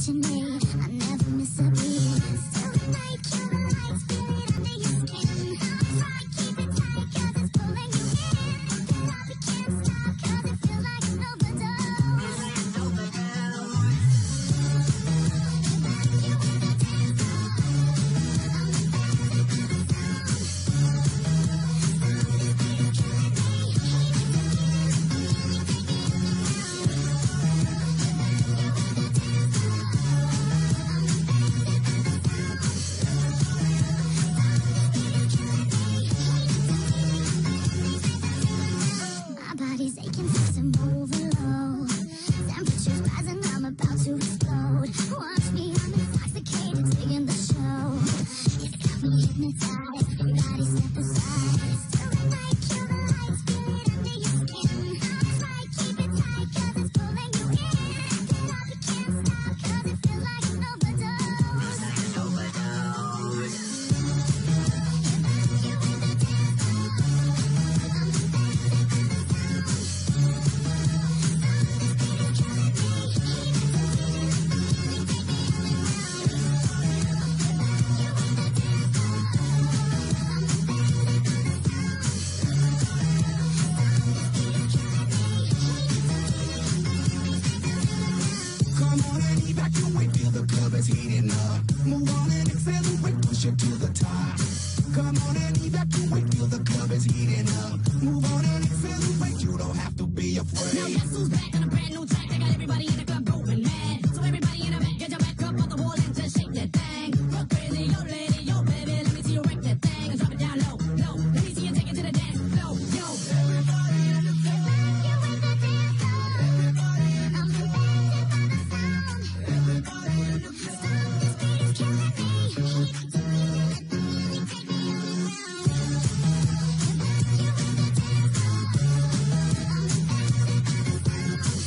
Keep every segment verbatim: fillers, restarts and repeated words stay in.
what you need. I never miss a beat. Still the night, kill the lights, feel it under your skin. Try keep it tight, cause it's pulling you in. Stop, you can't stop, cause it feels like an overdose. It's an overdose. You in the dance floor. I'm the best of the sound. Sound is beat is killing me. My body's aching, fast and moving low. Temperature's rising, I'm about to explode. Watch me, I'm intoxicated, digging the show. It's got me hypnotized, everybody step aside. Still the night, kill the lights, feel it under your skin. Try keep it tight, cause it's pulling you in. Stop, you can't stop, cause it feels like an overdose. It's like an overdose. You in the dance floor. I'm the best of the sound. Sound is beat is killing me. Come on and evacuate, feel the club is heating up. Move on and accelerate, push it to the top. Come on and evacuate, feel the club is heating up. Move on and accelerate, you don't have to be Now afraid. guess who's back on a brand new track? They got everybody in the club going mad. So everybody in the back, get your back up on the wall and just shake that thing. Go crazy, yo lady, yo baby, let me see you wreck that thing and drop it down low, low. Let me see you take it to the dance floor, yo. Everybody in the club, You in the dance floor. everybody in the I'm the best of the sound. everybody in the club. Sound is beat is killing me. Take me all around. You in the dance floor. I'm the best of the sound.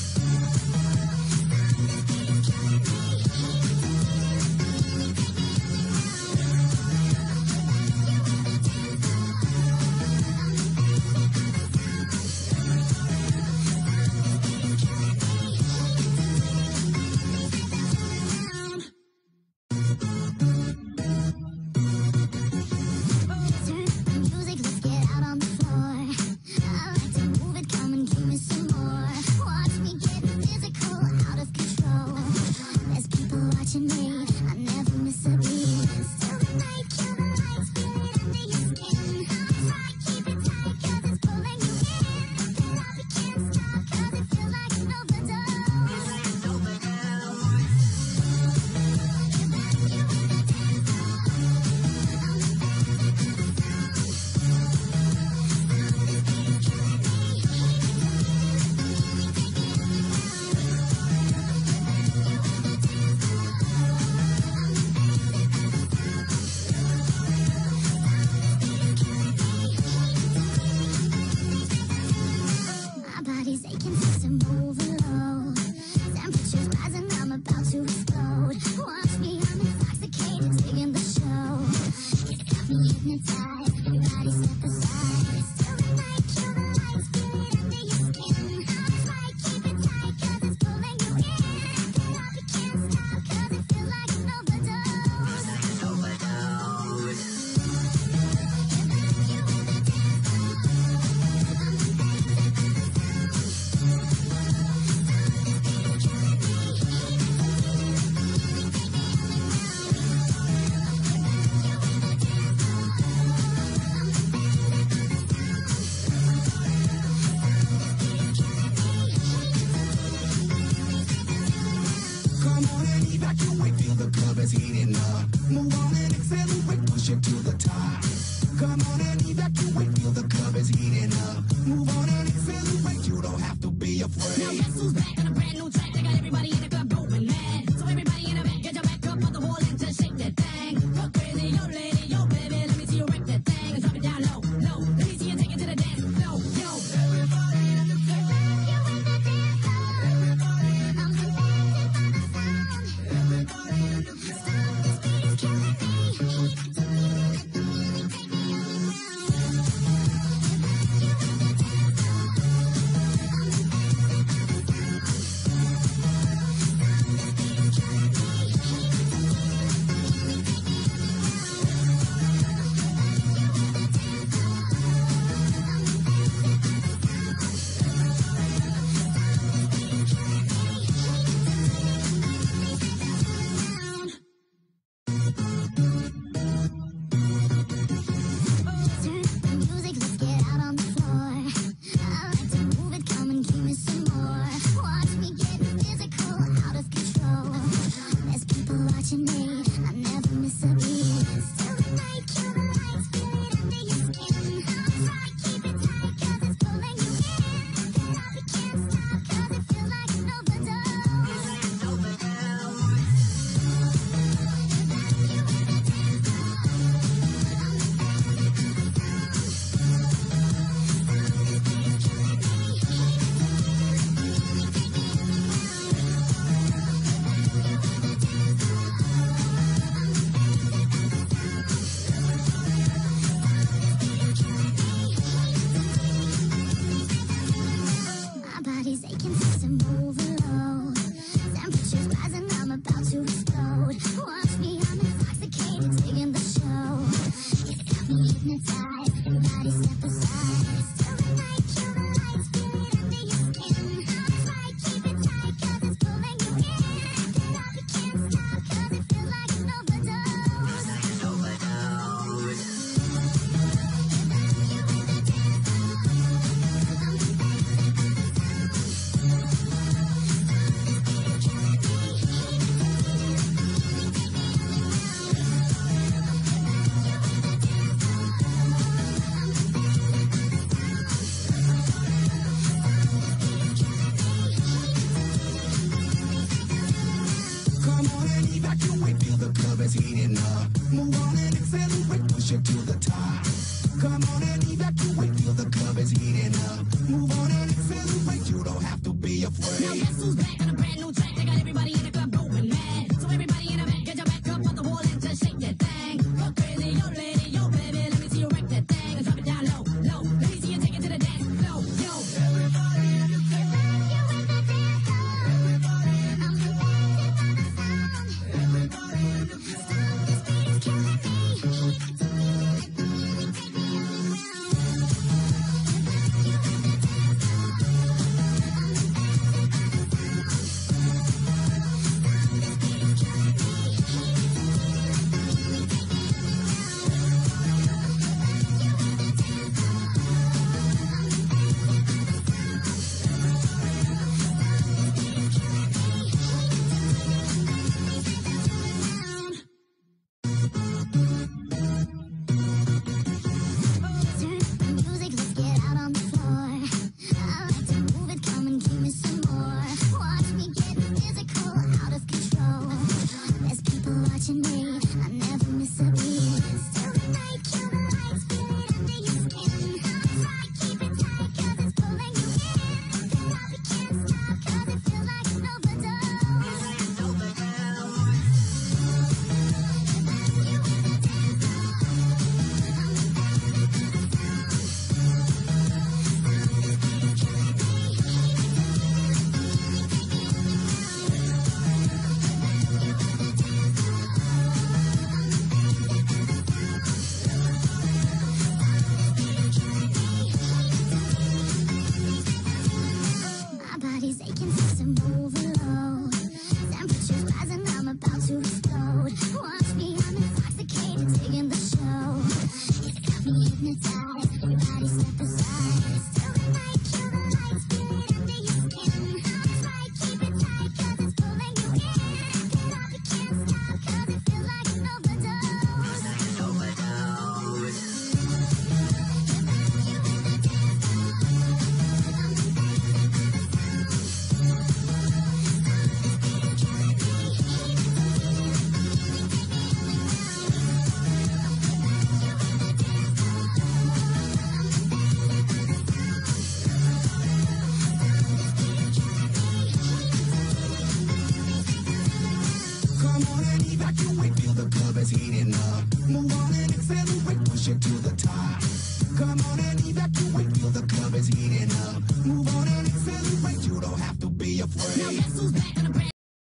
evacuate, feel the club is heating up. Move on and accelerate, push it to the top. Come on and evacuate, feel the club is heating up. Move on and accelerate, you don't have to be afraid. Now guess who's back on a brand new track? They got everybody in the club going mad. So everybody in the back, get your back up on the wall and just shake that thing. Go crazy, yo lady, yo baby, let me see you wreck that thing and drop it down low, low. Let me see you take it to the dance floor, yo. Everybody in the club, everybody in the club. Heating up. Move on and accelerate, push it to the top. Come on